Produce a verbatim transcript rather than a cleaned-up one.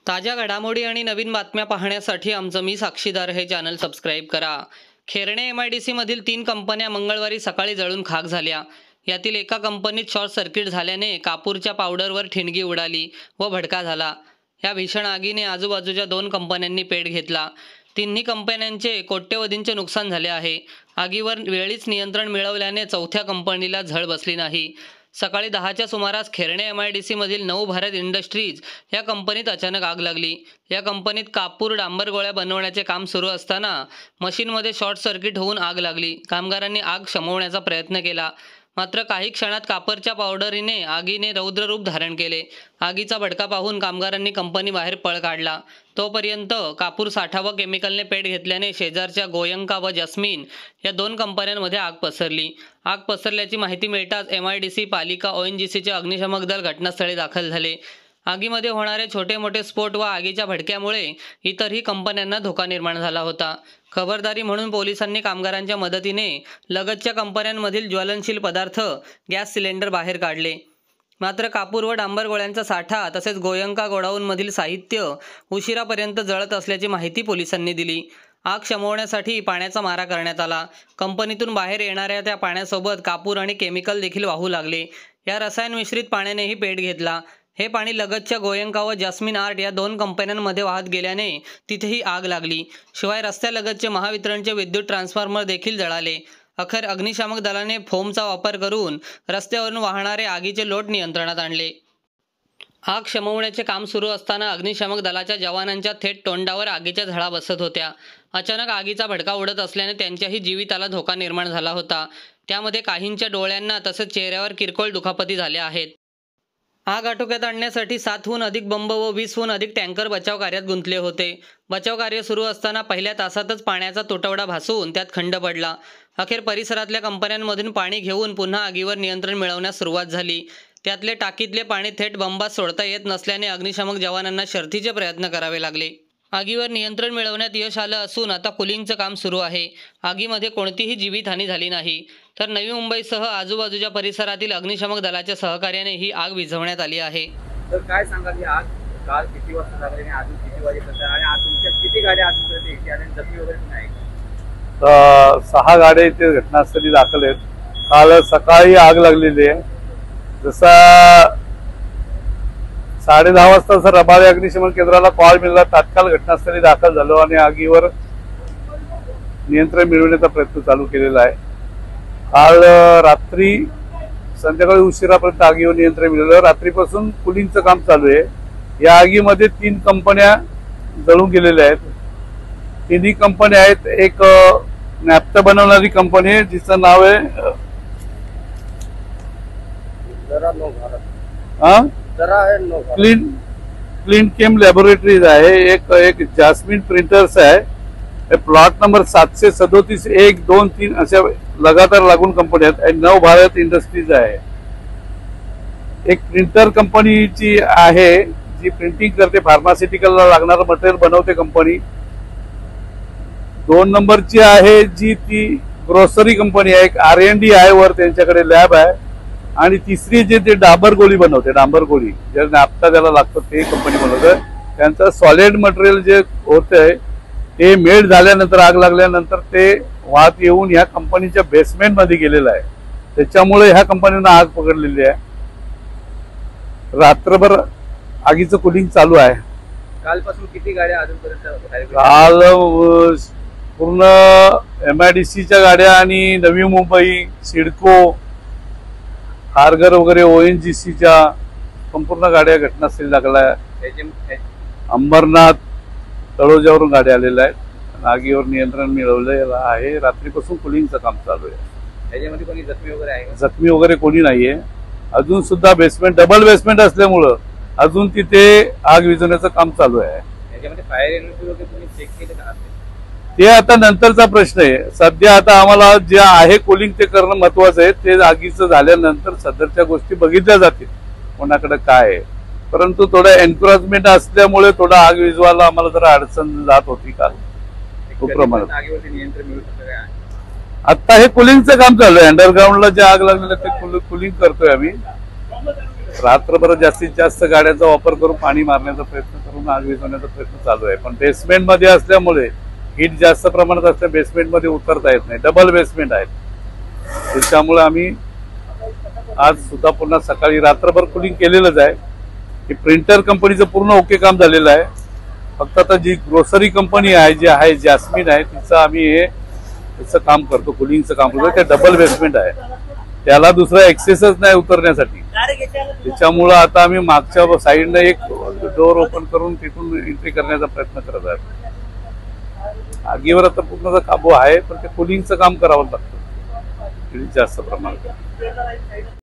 ताज्या घडामोडी आणि नवीन बातम्या पाहण्यासाठी आमचं मी साक्षीदार हे चॅनल सबस्क्राईब करा। खेरणे एमआयडीसी मधील तीन कंपन्या मंगळवारी सकाळी जळून खाक झाल्या। यातील एका कंपनीत शॉर्ट सर्किट झाल्याने कापूरच्या पावडरवर ठिणगी उडाली व भडका झाला। या भीषण आगीने आजूबाजूच्या दोन कंपन्यांनी पेट घेतला। तिन्ही कंपन्यांचे कोट्यवधींचे नुकसान झाले आहे। आगीवर वेळीच नियंत्रण मिळवल्याने चौथ्या कंपनीला झळ बसली नाही। सकाळी दहाच्या सुमारास खेरणे एमआयडीसी मधील नऊ भारत इंडस्ट्रीज या कंपनीत अचानक आग लागली। या कंपनीत कापूर डांबर गोळ्या बनवण्याचे काम सुरू असताना मशीनमध्ये शॉर्ट सर्किट होऊन आग लागली। कामगारांनी आग शमवण्याचा प्रयत्न केला, मात्र काही क्षणात कापरच्या पावडरीने आगीने रौद्र रूप धारण केले। आगीचा भडका पाहून कामगारांनी कंपनी बाहेर पळ काढला। तोपर्यंत कापूर साठा व केमिकलने पेट घेतल्याने शेजारच्या गोयंका व जस्मिन या दोन कंपन्यांमध्ये आग पसरली। आग पसरल्याची माहिती मिळताच एमआयडीसी, पालिका, ओएनजीसीचे अग्निशमक दल घटनास्थळी दाखल झाले। आगीमध्ये होणारे छोटे मोठे स्फोट व आगीच्या भडक्यामुळे इतरही कंपन्यांना धोका निर्माण झाला होता। खबरदारी म्हणून पोलिसांनी कामगारांच्या मदतीने लगतच्या कंपन्यांमधील ज्वलनशील पदार्थ, गॅस सिलेंडर बाहेर काढले। मात्र कापूर व डांबर गोळ्यांचा साठा तसेच गोयंका गोडाऊनमधील साहित्य उशिरापर्यंत जळत असल्याची माहिती पोलिसांनी दिली। आग शमवण्यासाठी पाण्याचा मारा करण्यात आला। कंपनीतून बाहेर येणाऱ्या त्या पाण्यासोबत कापूर आणि केमिकल देखील वाहू लागले। या रसायन मिश्रित पाण्यानेही पेट घेतला। हे पाणी लगतच्या गोयंका व जस्मिन आर्ट या दोन कंपन्यांमध्ये वाहत गेल्याने तिथेही आग लागली। शिवाय रस्त्यालगतचे महावितरणचे विद्युत ट्रान्सफॉर्मर देखील जळाले। अखेर अग्निशामक दलाने फोमचा वापर करून रस्त्यावरून वाहणारे आगीचे लोट नियंत्रणात आणले। आग शमवण्याचे काम सुरू असताना अग्निशामक दलाच्या जवानांच्या थेट तोंडावर आगीच्या झळा बसत होत्या। अचानक आगीचा भडका उडत असल्याने त्यांच्याही जीविताला धोका निर्माण झाला होता। त्यामध्ये काहींच्या डोळ्यांना तसेच चेहऱ्यावर किरकोळ दुखापती झाल्या आहेत। आग आटोक्यात आणण्यासाठी सातहून अधिक बंब व वीसहून अधिक टँकर बचाव कार्यात गुंतले होते। बचाव कार्य सुरू असताना पहिल्या तासातच पाण्याचा तुटवडा भासून त्यात खंड पडला। अखेर परिसरातल्या कंपन्यांमधून पाणी घेऊन पुन्हा आगीवर नियंत्रण मिळवण्यास सुरुवात झाली। त्यातले टाकीतले पाणी थेट बंबात सोडता येत नसल्याने अग्निशामक जवानांना शर्थीचे प्रयत्न करावे लागले। आगीवर नियंत्रण मिळवण्यात यश आलं असून आता कुलिंगचं काम सुरू आहे। आगीमध्ये कोणतीही जीवितहानी झाली नाही, तर नवी मुंबईसह आजूबाजूच्या परिसरातील अग्निशमक दलाच्या सहकार्याने ही आग विझवण्यात आली आहे। तर काय सांगाल, ही आग काल किती वाजता लागली आणि अजून किती वाजेपर्यंत आणि आज तुमच्या किती गाड्या अजूनपर्यंत येते आणि जखमी वगैरे पण आहे? तर सहा गाड्या इथे घटनास्थळी दाखल आहेत। काल सकाळी आग लागलेली आहे। जसा साडे दहा वाजता सर रबाळे अग्निशमन केंद्राला कॉल मिळाला, तात्काळ घटनास्थळी दाखल झालो आणि आगीवर नियंत्रण मिळवण्याचा प्रयत्न चालू केलेला आहे। काल रात्री संध्याकाळी उशिरापर्यंत आगीवर नियंत्रण मिळवलं। रात्रीपासून कुलिंगचं काम चालू आहे। या आगीमध्ये तीन कंपन्या जळून गेलेल्या आहेत। तिन्ही कंपन्या आहेत, एक नॅफ्ता बनवणारी कंपनी आहे जिचं नाव आहे हा क्लीन क्लीन केम लॅबोरेटरीज आहे। एक एक जास्मिन प्रिंटर्स आहे। प्लॉट नंबर सातशे सदोतीस एक दोन तीन अशा लगातार लागून कंपन्या आहेत आणि नऊ भारत इंडस्ट्रीज आहे। एक प्रिंटर कंपनीची आहे जी प्रिंटिंग करते, फार्मास्युटिकलला लागणारं मटेरियल बनवते कंपनी। दोन नंबरची आहे जी ती ग्रोसरी कंपनी आहे, एक आर एन डी आहे, वर त्यांच्याकडे लॅब आहे। आणि तिसरी जे ते डांबर गोळी बनवते, डांबर गोळी जे नाफ्ता त्याला लागतं ते कंपनी बनवते। त्यांचं सॉलिड मटेरियल जे होतंय ते मेल्ट झाल्यानंतर, आग लागल्यानंतर ते वाहत येऊन ह्या कंपनीच्या बेसमेंट मध्ये गेलेलं आहे। त्याच्यामुळे ह्या कंपनीनं आग पकडलेली आहे। रात्रभर आगीचं कुलिंग चालू आहे। कालपासून किती गाड्या अजूनपर्यंत? काल पूर्ण एमआयडीसीच्या गाड्या आणि नवी मुंबई, सिडको, खारघर वगैरे ओएनजीसीच्या संपूर्ण गाड्या घटनास्थळी लागल्या। अंबरनाथ, तळोजावरून गाड्या आलेल्या आहेत। आगीवर नियंत्रण मिळवलेलं आहे। रात्रीपासून कुलिंगचं काम चालू आहे। त्याच्यामध्ये कोणी जखमी वगैरे आहे? जखमी वगैरे कोणी नाहीये अजून। सुद्धा बेसमेंट, डबल बेसमेंट असल्यामुळं अजून तिथे आग विझवण्याचं काम चालू आहे। त्याच्यामध्ये फायर एनर्जी वगैरे तुम्ही चेक केले का? ते आता नंतरचा प्रश्न आहे। सध्या आता आम्हाला जे आहे कुलिंग ते करणं महत्वाचं आहे। ते आगीचं झाल्यानंतर सदरच्या गोष्टी बघितल्या जातील कोणाकडे काय आहे। परंतु थोडं एन्करेजमेंट असल्यामुळे थोडं आग विझवायला आम्हाला जरा अडचण जात होती काल खूप प्रमाणात। आगीवरती नियंत्रण मिळू शकतं काय? आता हे कुलिंगचं काम चालू आहे। अंडरग्राऊंडला जे आग लागलेलं ते कुलिंग करतोय आम्ही। रात्रभर जास्तीत जास्त गाड्यांचा वापर करून पाणी मारण्याचा प्रयत्न करून आग विझवण्याचा प्रयत्न चालू आहे. पण बेसमेंट मध्ये असल्यामुळे हीट जास्त प्रमाणात असल्या बेसमेंट मध्ये उतरता येत नाही. डबल बेसमेंट आहेत, त्याच्यामुळे आम्ही आज सुद्धा पुन्हा सकाळी रात्रभर कुलिंग केलेलंच आहे. की प्रिंटर कंपनीचं पूर्ण ओके काम झालेलं आहे. फक्त आता जी ग्रोसरी कंपनी आहे जी आहे जॅस्मिन आहे तिचं आम्ही हे त्याचं काम करतो, कुलिंगचं काम करतो. ते डबल बेसमेंट आहे, त्याला दुसरा एक्सेसच नाही उतरण्यासाठी. त्याच्यामुळं आता आम्ही मागच्या साईडनं एक डोर ओपन करून तिथून एंट्री करण्याचा प्रयत्न करत आहे. आगीवर आता पूर्ण काबू आहे, पण ते कुलिंगचं काम करावं लागतं जास्त प्रमाणात.